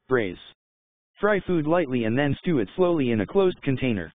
Braise. Fry food lightly and then stew it slowly in a closed container.